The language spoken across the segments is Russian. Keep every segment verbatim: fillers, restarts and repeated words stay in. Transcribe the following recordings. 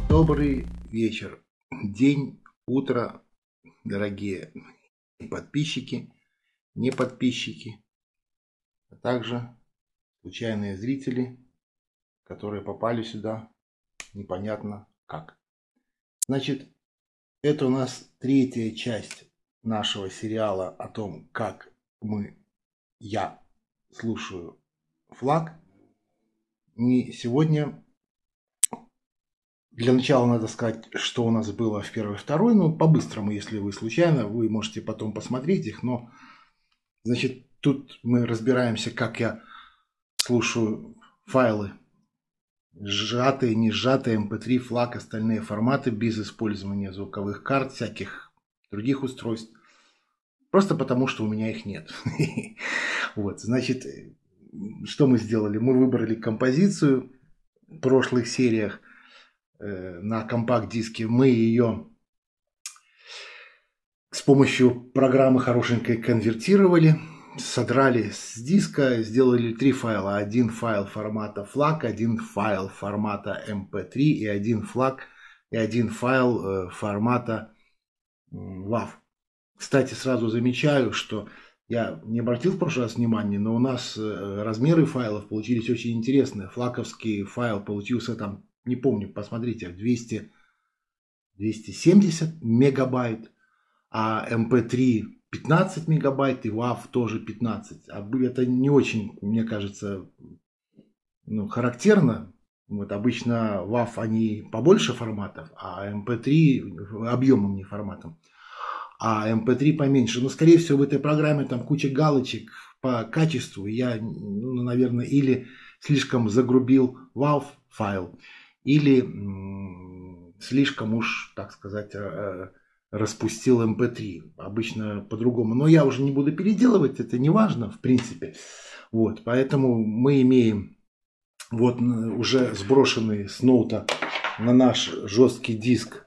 Добрый вечер, день, утро, дорогие подписчики, не подписчики, а также случайные зрители, которые попали сюда непонятно как. Значит, это у нас третья часть нашего сериала о том, как мы, я слушаю флаг. И сегодня для начала надо сказать, что у нас было в первой и второй. Ну, по-быстрому, если вы случайно, вы можете потом посмотреть их. Но, значит, тут мы разбираемся, как я слушаю файлы. Сжатые, не сжатые, эм пэ три, флаг, остальные форматы без использования звуковых карт, всяких других устройств. Просто потому, что у меня их нет. Вот, значит, что мы сделали? Мы выбрали композицию в прошлых сериях на компакт-диске. Мы ее с помощью программы хорошенькой конвертировали, содрали с диска, сделали три файла. Один файл формата флаг, один файл формата эм пэ три и один флаг и один файл формата вав. Кстати, сразу замечаю, что я не обратил в прошлый раз внимания, но у нас размеры файлов получились очень интересные. Флаговский файл получился там, не помню, посмотрите, двести, двести семьдесят мегабайт, а эм пэ три пятнадцать мегабайт и вав тоже пятнадцать. А это не очень, мне кажется, ну, характерно. Вот обычно вав они побольше форматов, а эм пэ три объемом, не форматом. А эм пэ три поменьше. Но, скорее всего, в этой программе там куча галочек по качеству. Я, ну, наверное, или слишком загрубил вав файл, или м, слишком уж, так сказать, распустил эм пэ три. Обычно по-другому. Но я уже не буду переделывать, это не важно, в принципе. Вот, поэтому мы имеем вот уже сброшенный с ноута на наш жесткий диск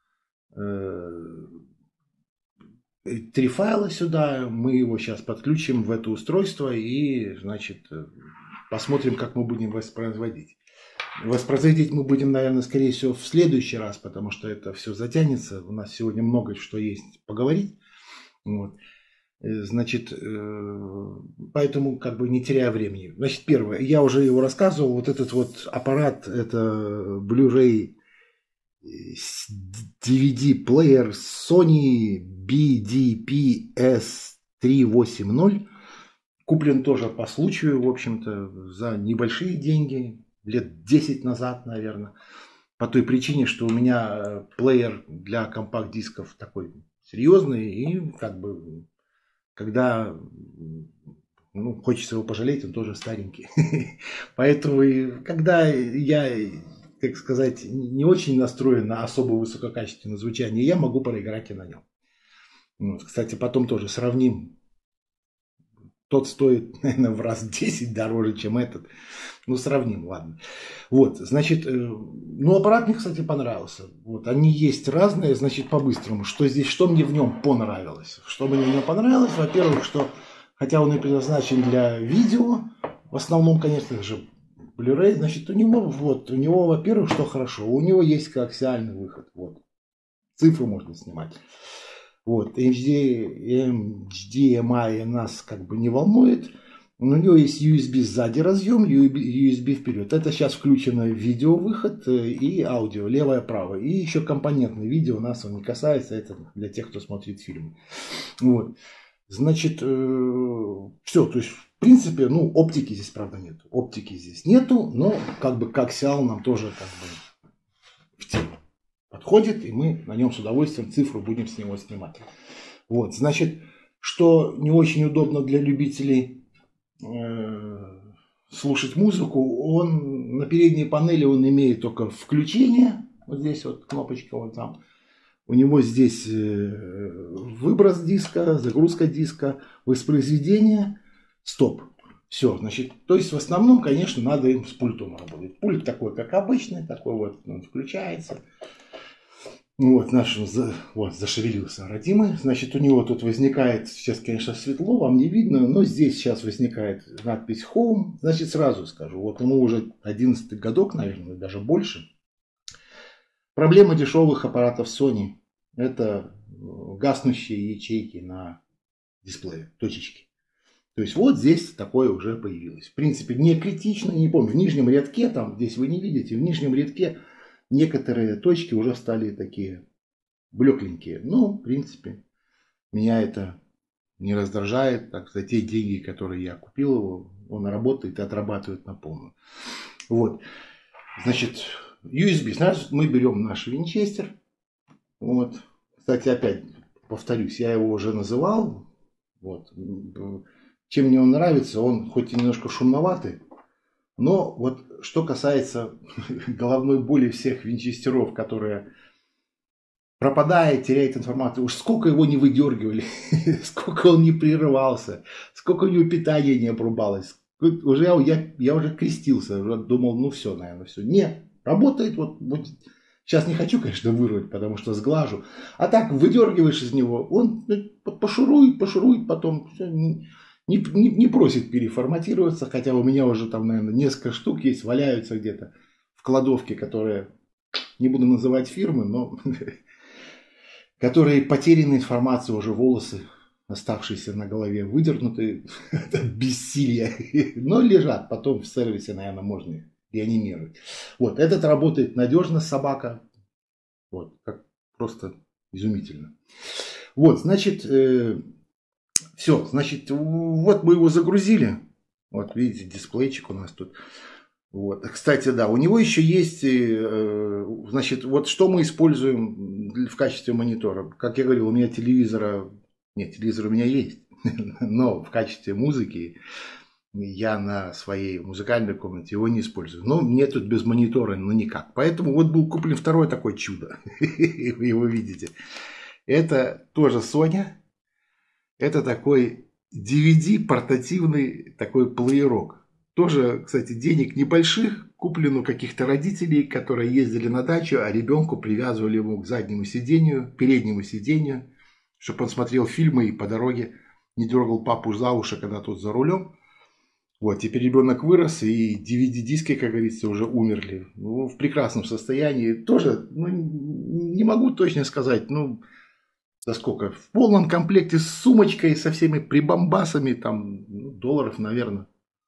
три файла сюда, мы его сейчас подключим в это устройство и, значит, посмотрим, как мы будем воспроизводить. Воспроизводить мы будем, наверное, скорее всего, в следующий раз, потому что это все затянется. У нас сегодня много что есть поговорить. Вот. Значит, поэтому как бы не теряя времени. Значит, первое, я уже его рассказывал, вот этот вот аппарат, это Blu-ray ди ви ди-плеер Sony би ди пи эс триста восемьдесят. Куплен тоже по случаю, в общем-то, за небольшие деньги, лет десять назад, наверное. По той причине, что у меня плеер для компакт-дисков такой серьезный, и как бы, когда ну, хочется его пожалеть, он тоже старенький. Поэтому, когда я, так сказать, не очень настроен на особо высококачественное звучание, я могу поиграть и на нем. Вот, кстати, потом тоже сравним. Тот стоит, наверное, в раз десять дороже, чем этот. Ну, сравним, ладно. Вот, значит, ну, аппарат мне, кстати, понравился. Вот, они есть разные, значит, по-быстрому. Что здесь, что мне в нем понравилось? Что мне в нем понравилось? Во-первых, что, хотя он и предназначен для видео, в основном, конечно же, Blu-ray, значит, у него, вот, у него, во-первых, что хорошо, у него есть коаксиальный выход, вот. Цифры можно снимать. Вот, эйч ди эм ай нас как бы не волнует. У него есть ю эс би сзади разъем, ю эс би вперед. Это сейчас включено видео-выход и аудио, левое-правое. И еще компонентное видео нас он не касается, это для тех, кто смотрит фильмы. Вот. Значит, все, то есть, в принципе, ну, оптики здесь, правда, нету. Оптики здесь нету, но как бы коаксиал нам тоже как бы в тему подходит, и мы на нем с удовольствием цифру будем с него снимать. Вот, значит, что не очень удобно для любителей э, слушать музыку, он на передней панели он имеет только включение, вот здесь вот кнопочка вот там, у него здесь э, выброс диска, загрузка диска, воспроизведение, стоп. Все, значит, то есть в основном, конечно, надо им с пультом работать. Пульт такой, как обычный, такой вот, он включается. Вот, наш вот, зашевелился родимый. Значит, у него тут возникает, сейчас, конечно, светло, вам не видно, но здесь сейчас возникает надпись Home. Значит, сразу скажу, вот ему уже одиннадцатый годок, наверное, даже больше. Проблема дешевых аппаратов Sony — это гаснущие ячейки на дисплее, точечки. То есть вот здесь такое уже появилось. В принципе, не критично, не помню. В нижнем рядке, там, здесь вы не видите, в нижнем рядке некоторые точки уже стали такие блекленькие. Ну, в принципе, меня это не раздражает. Так, за те деньги, которые я купил его, он работает и отрабатывает на полную. Вот. Значит, ю эс би. Значит, мы берем наш винчестер. Вот. Кстати, опять повторюсь, я его уже называл. Вот. Чем мне он нравится, он хоть и немножко шумноватый, но вот что касается головной боли всех винчестеров, которые пропадает, теряет информацию, уж сколько его не выдергивали, сколько он не прерывался, сколько у него питания не обрубалось. Уже я, я уже крестился, уже думал, ну все, наверное, все. Нет, работает, вот, вот сейчас не хочу, конечно, вырвать, потому что сглажу. А так выдергиваешь из него, он пошурует, пошурует, потом все, не, не, не просит переформатироваться, хотя у меня уже там, наверное, несколько штук есть, валяются где-то в кладовке, которые, не буду называть фирмы, но которые потеряны информацию, уже волосы, оставшиеся на голове, выдернуты, это бессилие, но лежат, потом в сервисе, наверное, можно их реанимировать. Вот, этот работает надежно, собака, вот, как просто изумительно. Вот, значит, э, все, значит, вот мы его загрузили, вот, видите, дисплейчик у нас тут. Вот. Кстати, да, у него еще есть, э, значит, вот что мы используем в качестве монитора. Как я говорил, у меня телевизора, нет, телевизор у меня есть, но в качестве музыки я на своей музыкальной комнате его не использую. Но мне тут без монитора, ну никак. Поэтому вот был куплен второе такое чудо. Вы его видите. Это тоже Sony. Это такой ди ви ди портативный такой плеерок. Тоже, кстати, денег небольших. Куплен у каких-то родителей, которые ездили на дачу, а ребенку привязывали его к заднему сиденью, переднему сиденью, чтобы он смотрел фильмы и по дороге не дергал папу за уши, когда тот за рулем. Вот, теперь ребенок вырос, и ди ви ди-диски, как говорится, уже умерли. Ну, в прекрасном состоянии. Тоже, ну, не могу точно сказать, ну, за сколько. В полном комплекте с сумочкой, со всеми прибамбасами, там, ну, долларов, наверное,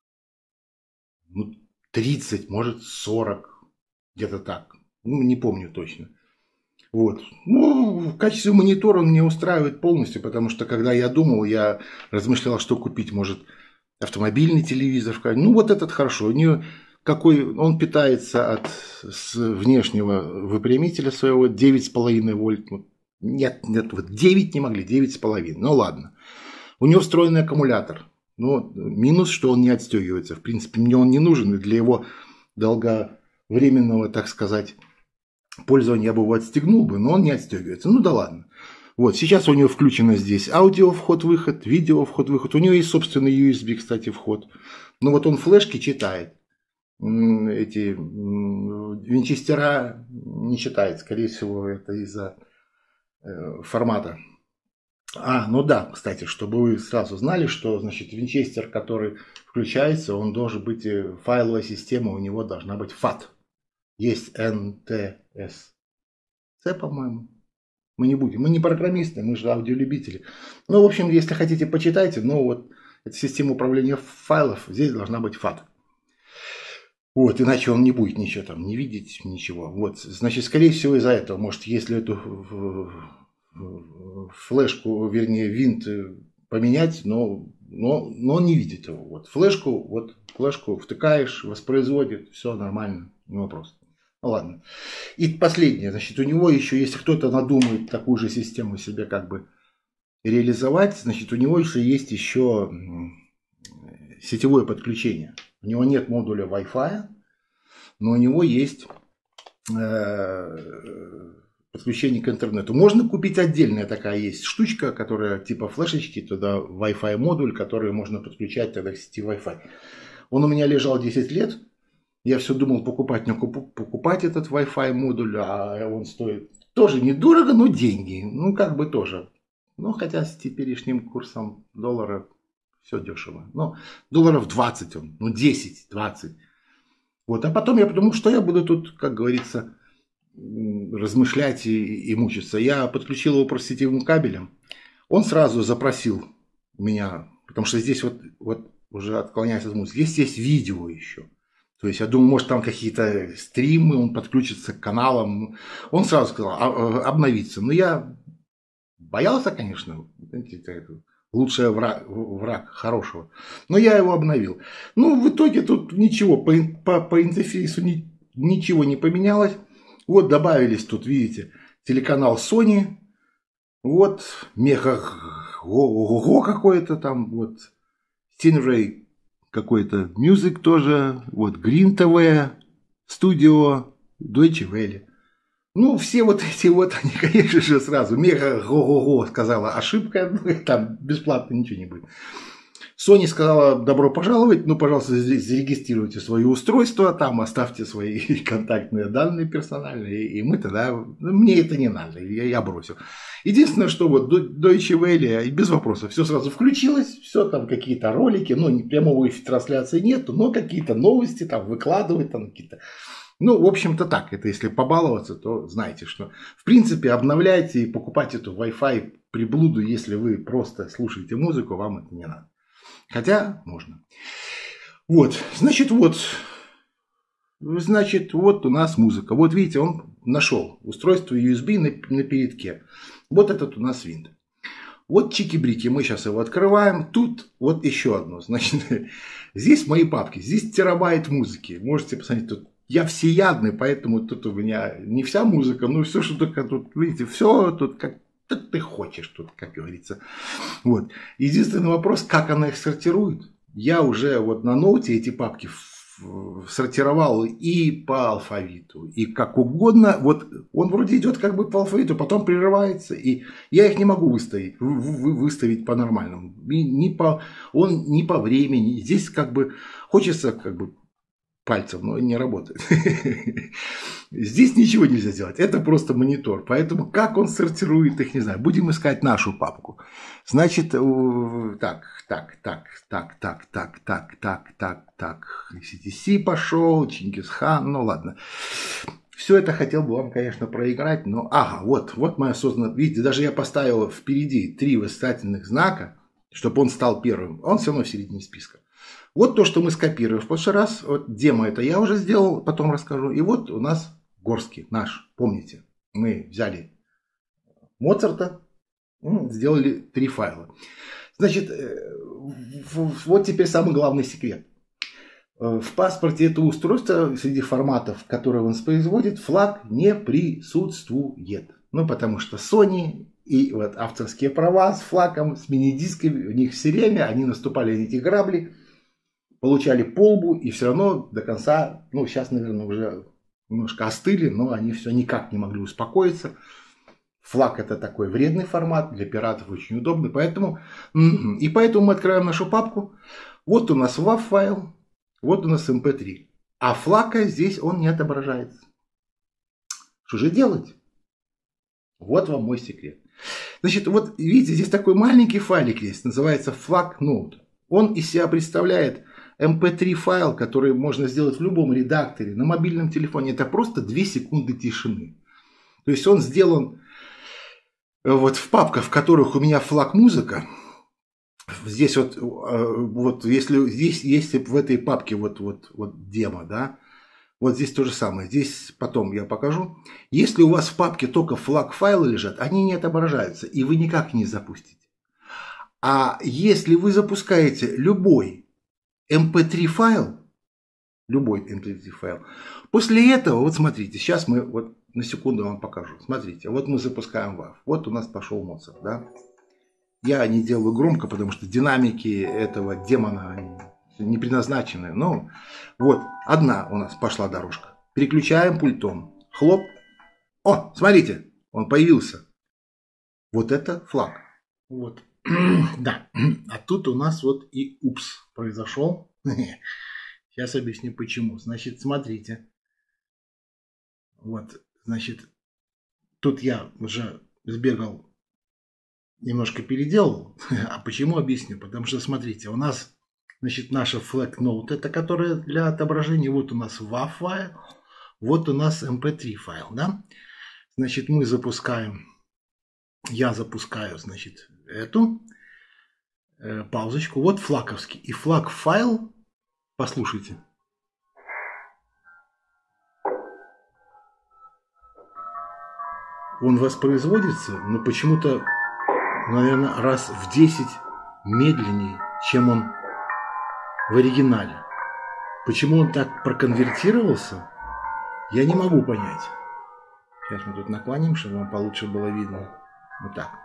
ну, тридцать, может, сорок, где-то так. Ну, не помню точно. Вот. Ну, в качестве монитора он меня устраивает полностью, потому что, когда я думал, я размышлял, что купить, может, автомобильный телевизор. Ну, вот этот хорошо. У нее какой, он питается от с внешнего выпрямителя своего девять с половиной вольт. Нет, нет, вот девять не могли, девять с половиной. Ну, ладно. У него встроенный аккумулятор. Ну, минус, что он не отстегивается. В принципе, мне он не нужен. И для его долговременного, так сказать, пользования я бы его отстегнул бы, но он не отстегивается. Ну, да ладно. Вот, сейчас у него включено здесь аудио вход-выход, видео вход-выход. У него есть собственный ю эс би, кстати, вход. Но вот он флешки читает. Эти винчестера не читает. Скорее всего, это из-за формата. А, ну да, кстати, чтобы вы сразу знали, что, значит, винчестер, который включается, он должен быть, файловая система у него должна быть фат. Есть эн ти эс си, по-моему. Мы не будем, мы не программисты, мы же аудиолюбители. Ну, в общем, если хотите, почитайте, но вот эта система управления файлов, здесь должна быть фат. Вот, иначе он не будет ничего там, не видеть, ничего. Вот, значит, скорее всего, из-за этого, может, если эту флешку, вернее, винт поменять, но, но, но он не видит его. Вот, флешку, вот, флешку втыкаешь, воспроизводит, все нормально, не вопрос. Ну ладно. И последнее, значит, у него еще, если кто-то надумает такую же систему себе как бы реализовать, значит, у него еще есть еще сетевое подключение. У него нет модуля Wi-Fi, но у него есть подключение к интернету. Можно купить отдельная такая есть штучка, которая типа флешечки, туда Wi-Fi модуль, который можно подключать тогда к сети Wi-Fi. Он у меня лежал десять лет. Я все думал покупать, но покупать этот Wi-Fi модуль, а он стоит тоже недорого, но деньги. Ну, как бы тоже. Ну, хотя с теперешним курсом доллара все дешево. Но долларов двадцать он, ну, десять-двадцать. Вот. А потом я подумал, что я буду тут, как говорится, размышлять и, и мучиться. Я подключил его просто сетевым кабелем. Он сразу запросил меня, потому что здесь вот, вот уже отклоняясь от музыки, здесь есть видео еще. То есть я думаю, может там какие-то стримы, он подключится к каналам. Он сразу сказал обновиться. Но я боялся, конечно, лучший враг, враг хорошего. Но я его обновил. Ну, в итоге тут ничего, по, по, по интерфейсу ни, ничего не поменялось. Вот добавились тут, видите, телеканал Sony. Вот меха ого какой-то там, вот Stingray какой-то Music тоже, вот Green ти ви, Studio, Deutsche Welle. Ну, все вот эти вот, они, конечно же, сразу мега го-го-го сказала ошибка, ну, там бесплатно ничего не будет. Sony сказала добро пожаловать, ну, пожалуйста, здесь зарегистрируйте свое устройство, там оставьте свои контактные данные персональные, и мы тогда, мне это не надо, я, я бросил. Единственное, что вот Deutsche Welle, без вопросов, все сразу включилось, все там какие-то ролики, ну, прямого трансляции нету, но какие-то новости там выкладывают, там какие-то. Ну, в общем-то так, это если побаловаться, то знаете, что в принципе обновляйте и покупайте эту Wi-Fi приблуду, если вы просто слушаете музыку, вам это не надо. Хотя можно. Вот, значит, вот, значит, вот у нас музыка. Вот видите, он нашел устройство ю эс би на, на передке. Вот этот у нас винт. Вот чики-брики, мы сейчас его открываем. Тут вот еще одно. Значит, здесь мои папки, здесь терабайт музыки. Можете посмотреть, тут я всеядный, поэтому тут у меня не вся музыка, но все, что только тут, видите, все тут как ты хочешь, тут, как говорится. Вот. Единственный вопрос, как она их сортирует. Я уже вот на ноуте эти папки сортировал и по алфавиту, и как угодно. Вот он вроде идет как бы по алфавиту, потом прерывается, и я их не могу выставить, выставить по-нормальному. Не по, он не по времени. Здесь как бы хочется как бы пальцем, но не работает. Здесь ничего нельзя сделать. Это просто монитор. Поэтому как он сортирует их, не знаю. Будем искать нашу папку. Значит, так, так, так, так, так, так, так, так, так, так. си ти си пошел, Чингисхан, ну ладно. Все это хотел бы вам, конечно, проиграть, но ага, вот, вот моя осознанная. Видите, даже я поставил впереди три восклицательных знака, чтобы он стал первым. Он все равно в середине списка. Вот то, что мы скопировали в прошлый раз. Вот демо это я уже сделал, потом расскажу. И вот у нас Горский наш. Помните, мы взяли Моцарта, сделали три файла. Значит, вот теперь самый главный секрет. В паспорте этого устройства среди форматов, которые он воспроизводит, флаг не присутствует. Ну, потому что Sony и вот авторские права с флагом, с мини-дисками, у них все время они наступали на эти грабли, получали полбу и все равно до конца, ну, сейчас, наверное, уже немножко остыли, но они все никак не могли успокоиться. Флаг это такой вредный формат, для пиратов очень удобный, поэтому, и поэтому мы открываем нашу папку. Вот у нас вав файл, вот у нас эм пэ три, а флага здесь он не отображается. Что же делать? Вот вам мой секрет. Значит, вот видите, здесь такой маленький файлик есть, называется flag node. Он из себя представляет эм пэ три файл, который можно сделать в любом редакторе, на мобильном телефоне. Это просто две секунды тишины. То есть он сделан вот в папках, в которых у меня флаг музыка. Здесь вот, вот если здесь есть в этой папке вот, вот, вот демо, да, вот здесь то же самое. Здесь потом я покажу. Если у вас в папке только флаг файлы лежат, они не отображаются, и вы никак не запустите. А если вы запускаете любой эм пэ три файл, любой эм пэ три файл, после этого, вот смотрите, сейчас мы вот на секунду вам покажу. Смотрите, вот мы запускаем вав. Вот у нас пошел Моцарт, да. Я не делаю громко, потому что динамики этого демона не предназначены. Но вот одна у нас пошла дорожка. Переключаем пультом. Хлоп. О, смотрите, он появился. Вот это флаг. Вот. Да. А тут у нас вот и упс произошел. Сейчас объясню почему. Значит, смотрите. Вот, значит, тут я уже сбегал, немножко переделал. А почему объясню? Потому что, смотрите, у нас, значит, наша flag node, это которая для отображения, вот у нас вав файл, вот у нас эм пэ три файл, да? Значит, мы запускаем, я запускаю, значит, эту э, паузочку. Вот флаговский. И флаг файл, послушайте. Он воспроизводится, но почему-то, наверное, раз в десять медленнее, чем он в оригинале. Почему он так проконвертировался, я не могу понять. Сейчас мы тут наклоним, чтобы вам получше было видно. Вот так.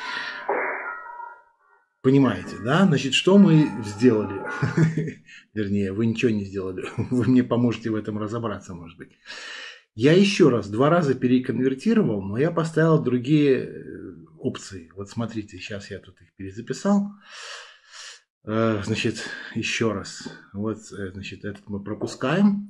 Понимаете, да? Значит, что мы сделали? Вернее, вы ничего не сделали. Вы мне поможете в этом разобраться, может быть. Я еще раз, два раза переконвертировал, но я поставил другие опции. Вот смотрите, сейчас я тут их перезаписал. Значит, еще раз. Вот, значит, этот мы пропускаем.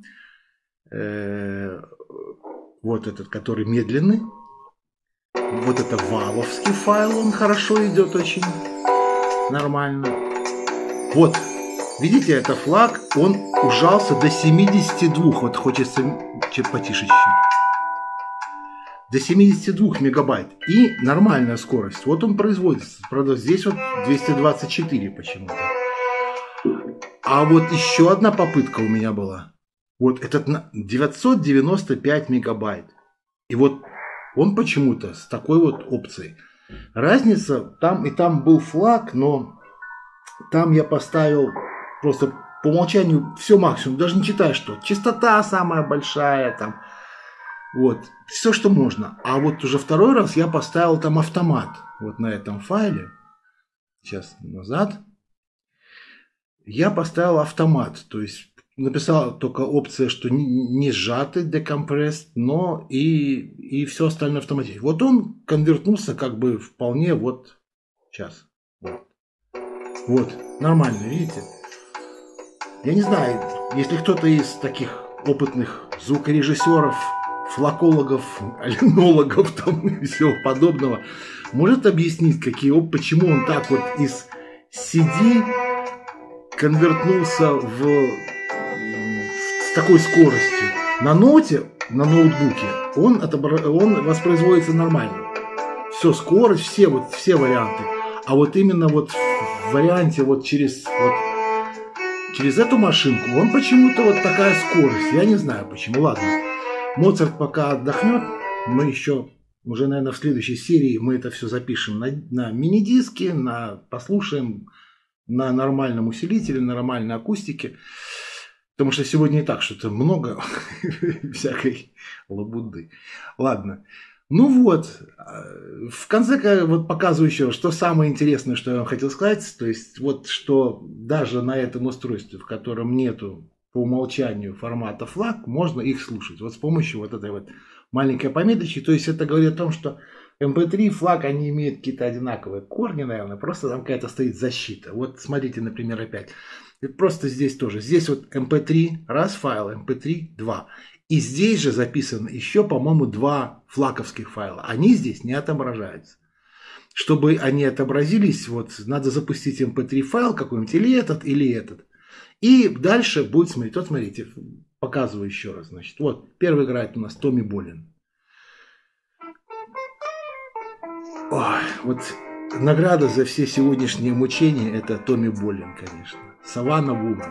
Вот этот, который медленный. Вот это валовский файл, он хорошо идет очень нормально. Вот. Видите, это флаг, он ужался до семидесяти двух, вот хочется чуть потише чуть-чуть, до семидесяти двух мегабайт, и нормальная скорость, вот он производится, правда здесь вот двести двадцать четыре почему-то. А вот еще одна попытка у меня была, вот этот девятьсот девяносто пять мегабайт, и вот он почему-то с такой вот опцией. Разница, там и там был флаг, но там я поставил просто по умолчанию все максимум, даже не читая что. Частота самая большая, там, вот, все, что можно. А вот уже второй раз я поставил там автомат, вот на этом файле. Сейчас назад. Я поставил автомат, то есть написал только опция, что не сжатый, decompressed, но и, и все остальное автоматически. Вот он конвертнулся как бы вполне вот сейчас. Вот, вот нормально, видите? Я не знаю, если кто-то из таких опытных звукорежиссеров, флакологов, алинологов там и всего подобного может объяснить, какие, почему он так вот из си ди конвертнулся в, в, с такой скоростью. На ноте, на ноутбуке он, отобра... он воспроизводится нормально. Все, скорость, все, вот, все варианты. А вот именно вот в варианте вот через... Вот, через эту машинку, он почему-то вот такая скорость. Я не знаю почему. Ладно. Моцарт пока отдохнет. Мы еще, уже, наверное, в следующей серии мы это все запишем на, на мини-диске, на, послушаем на нормальном усилителе, на нормальной акустике. Потому что сегодня и так что-то много всякой лабуды. Ладно. Ну вот, в конце вот показываю еще, что самое интересное, что я вам хотел сказать, то есть вот что даже на этом устройстве, в котором нету по умолчанию формата флаг, можно их слушать. Вот с помощью вот этой вот маленькой пометочки, то есть это говорит о том, что эм пэ три, флаг, они имеют какие-то одинаковые корни, наверное, просто там какая-то стоит защита. Вот смотрите, например, опять, просто здесь тоже, здесь вот эм пэ три, раз файл, эм пэ три, два. И здесь же записано еще, по-моему, два флаговских файла. Они здесь не отображаются. Чтобы они отобразились, вот надо запустить эм пэ три файл какой-нибудь, или этот, или этот. И дальше будет смотреть. Вот смотрите, показываю еще раз. Значит, вот первый играет у нас Томми Болин. Ой, вот награда за все сегодняшние мучения — это Томми Болин, конечно. Savannah Woman.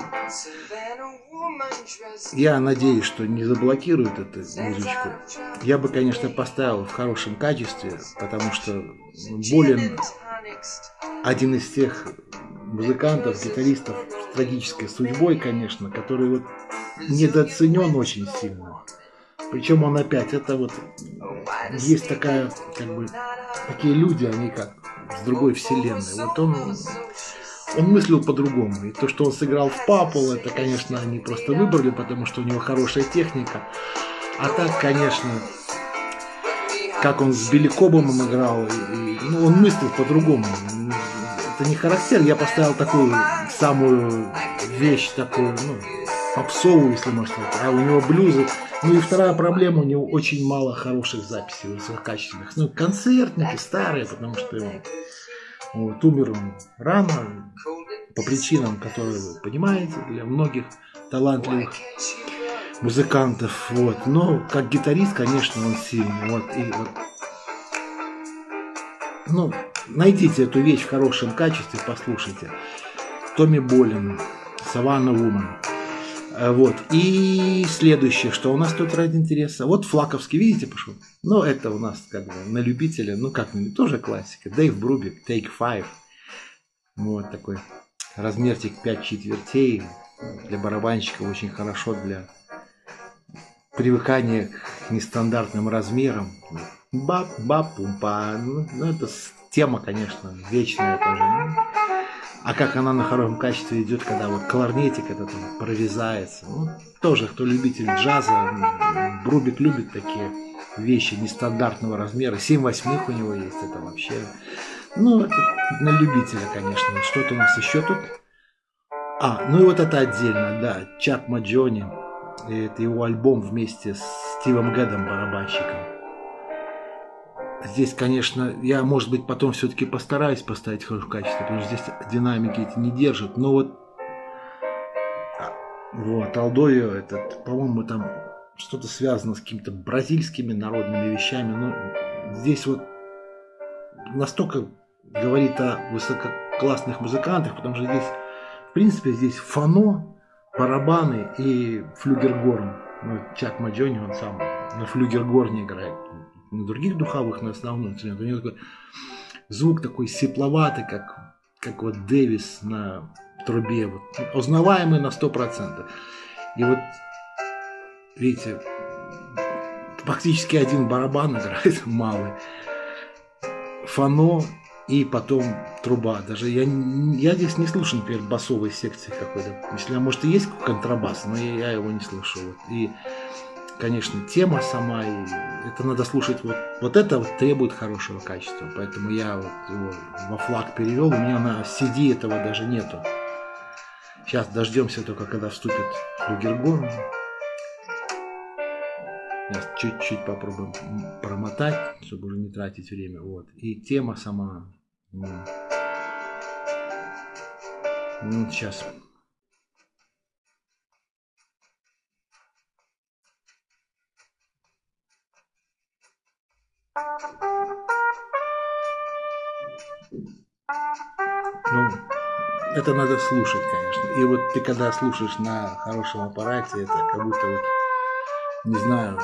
Я надеюсь, что не заблокируют эту музычку. Я бы, конечно, поставил в хорошем качестве, потому что Болин один из тех музыкантов, гитаристов с трагической судьбой, конечно, который вот недооценен очень сильно. Причем он опять, это вот есть такая, как бы, такие люди, они как с другой вселенной. Вот он... Он мыслил по-другому. И то, что он сыграл в Папул, это, конечно, они просто выбрали, потому что у него хорошая техника. А так, конечно, как он с Билли Кобомом играл, и, ну, он мыслил по-другому. Это не характерно. Я поставил такую самую вещь, такую, ну, попсовую, если можно сказать. А у него блюзы. Ну и вторая проблема, у него очень мало хороших записей, высококачественных. Ну, концертники старые, потому что он... Вот, умер он рано, по причинам, которые вы понимаете, для многих талантливых музыкантов, вот. Но как гитарист, конечно, он сильный, вот. И вот, ну, найдите эту вещь в хорошем качестве, послушайте. Томми Болин, Savannah Woman. Вот. И следующее, что у нас тут ради интереса. Вот Флаковский, видите, пошел. Ну, это у нас как бы на любителя, ну как, тоже классика. Дэйв Брубик, Take Five. Вот такой размерчик пять четвертей. Для барабанщика очень хорошо для привыкания к нестандартным размерам. Бап-бап-пумпа. Ну, это тема, конечно, вечная тоже. А как она на хорошем качестве идет, когда вот кларнетик этот прорезается. Ну, тоже, кто любитель джаза, Брубик любит такие вещи нестандартного размера. семь восьмых у него есть, это вообще... Ну, это на любителя, конечно. Что-то у нас еще тут. А, ну и вот это отдельно, да. Чак Маджони. Это его альбом вместе с Стивом Гэдом, барабанщиком. Здесь, конечно, я, может быть, потом все-таки постараюсь поставить в хорошем качестве, потому что здесь динамики эти не держат. Но вот, вот, Алдойо, этот, по-моему, там что-то связано с какими-то бразильскими народными вещами. Но здесь вот настолько говорит о высококлассных музыкантах, потому что здесь, в принципе, здесь фано, барабаны и флюгергорн. Ну, Чак Маджони, он сам на флюгергорне играет. На других духовых, на основном инструменте. У него такой звук такой сепловатый, как, как вот Дэвис на трубе. Вот, узнаваемый на сто процентов. И вот, видите, фактически один барабан играет малый. Фано и потом труба. Даже я, я здесь не слышу, например, басовой секции какой-то. Если, может, и есть контрабас, но я, я его не слышу. Вот. И конечно, тема сама, и это надо слушать, вот, вот это вот требует хорошего качества, поэтому я вот его во флаг перевел, у меня на си ди этого даже нету. Сейчас дождемся только, когда вступит флюгергорн. Сейчас чуть-чуть попробуем промотать, чтобы уже не тратить время, вот, и тема сама, ну, ну сейчас... Ну, это надо слушать, конечно. И вот ты когда слушаешь на хорошем аппарате, это как будто вот, не знаю,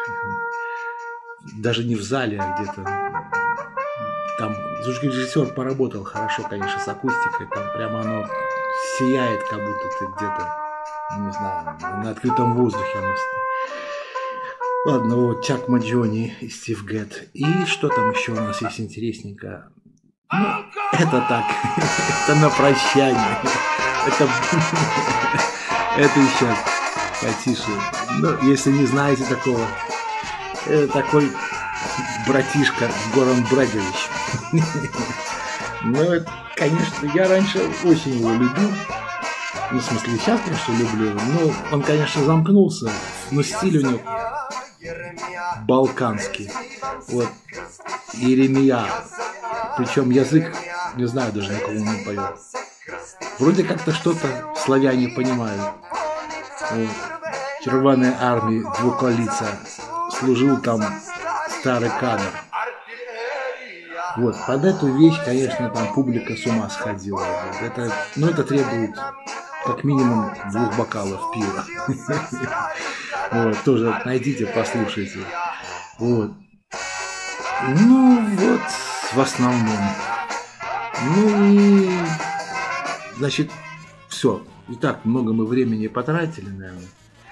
даже не в зале, а где-то там звукорежиссер поработал хорошо, конечно, с акустикой, там прямо оно сияет, как будто ты где-то, не знаю, на открытом воздухе. Ладно, вот Чак Маджони и Стив Гэд. И что там еще у нас есть интересненько? Ну, это так, это на прощание, это, это еще потише. Ну, если не знаете такого, это такой братишка Горан Брегович. Ну, конечно, я раньше очень его любил, ну, в смысле, сейчас, конечно, люблю, но он, конечно, замкнулся, но стиль у него балканский, вот, Иеремия. Причем язык, не знаю даже, на кого он поет. Вроде как-то что-то славяне понимают. Вот. Червоной армии двуколица. Служил там старый кадр. Вот. Под эту вещь, конечно, там публика с ума сходила. Это, но это требует как минимум двух бокалов пива. Вот. Тоже найдите, послушайте. Вот. Ну вот. В основном. Ну и, значит, все. Итак, много мы времени потратили, наверное.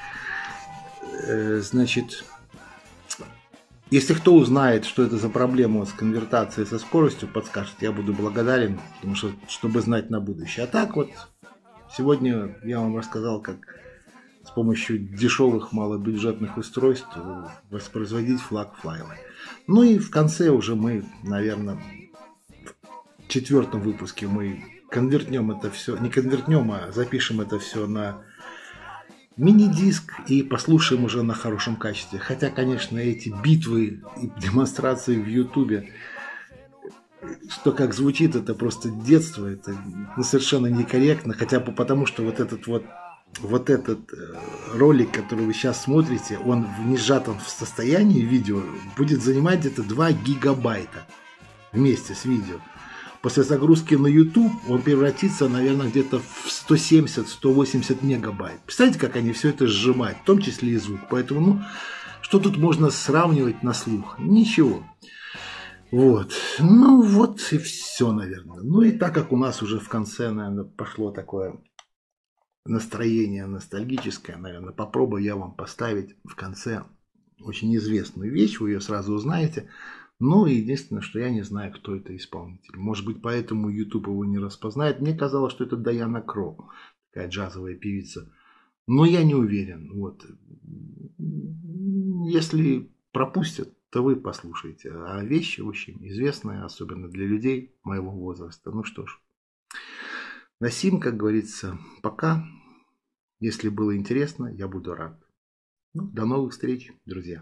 Э, значит, если кто узнает, что это за проблема с конвертацией со скоростью, подскажет, я буду благодарен, потому что, чтобы знать на будущее. А так вот, сегодня я вам рассказал, как с помощью дешевых малобюджетных устройств воспроизводить флаг-файлы. Ну и в конце уже мы, наверное, в четвертом выпуске мы конвертнем это все, не конвертнем, а запишем это все на мини-диск и послушаем уже на хорошем качестве. Хотя, конечно, эти битвы и демонстрации в Ютубе, что как звучит, это просто детство, это ну, совершенно некорректно, хотя бы потому, что вот этот вот вот этот ролик, который вы сейчас смотрите, он в несжатом состоянии видео будет занимать где-то два гигабайта вместе с видео. После загрузки на YouTube он превратится, наверное, где-то в сто семьдесят — сто восемьдесят мегабайт. Представляете, как они все это сжимают, в том числе и звук. Поэтому, ну, что тут можно сравнивать на слух? Ничего. Вот. Ну, вот и все, наверное. Ну, и так как у нас уже в конце, наверное, пошло такое настроение ностальгическое, наверное, попробую я вам поставить в конце очень известную вещь, вы ее сразу узнаете. Но единственное, что я не знаю, кто это исполнитель. Может быть, поэтому YouTube его не распознает. Мне казалось, что это Дайана Кроу, такая джазовая певица. Но я не уверен. Вот. Если пропустят, то вы послушайте. А вещи очень известные, особенно для людей моего возраста. Ну что ж. На сим, как говорится, пока. Если было интересно, я буду рад. Ну, до новых встреч, друзья.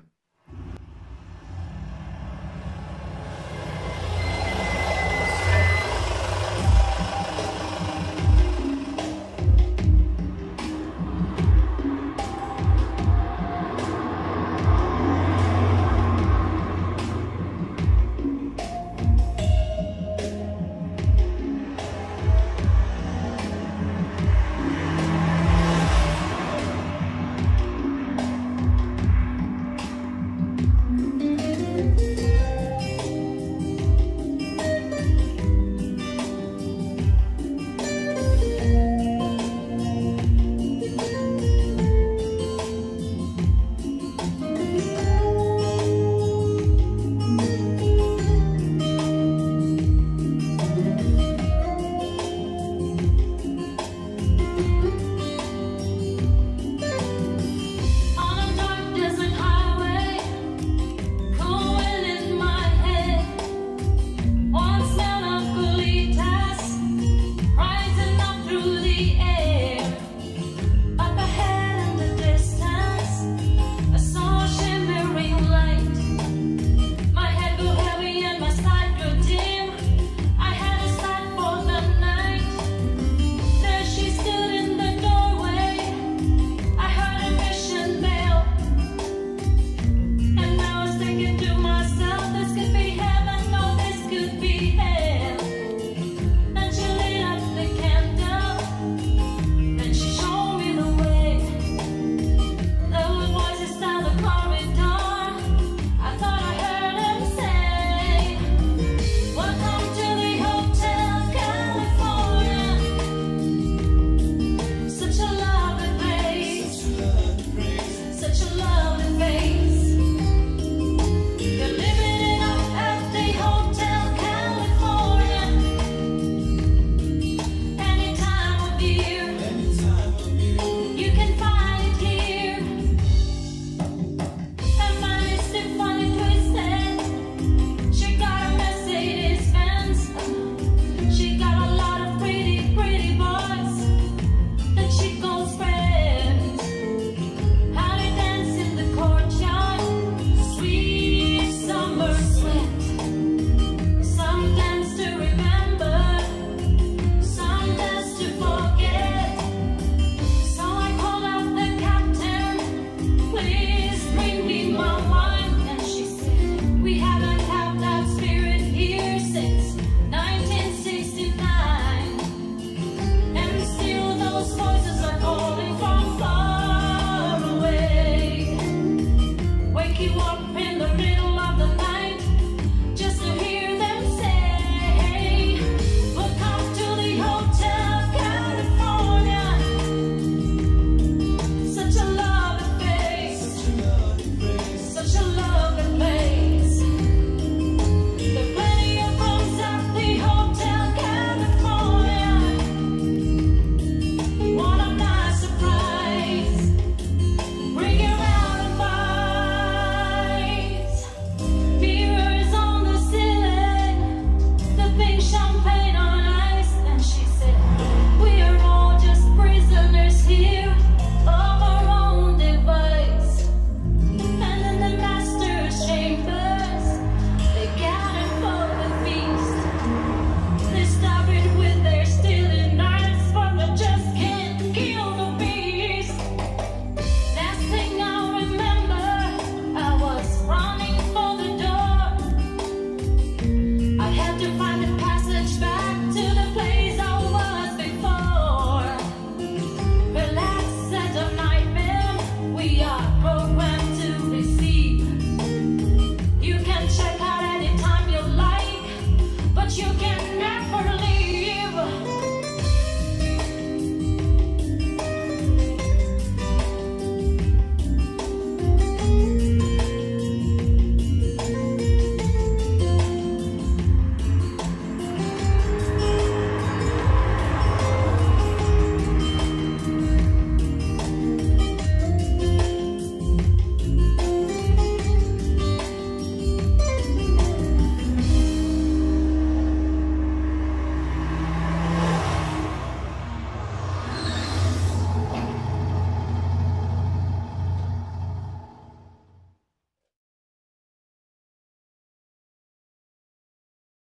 Wake you up.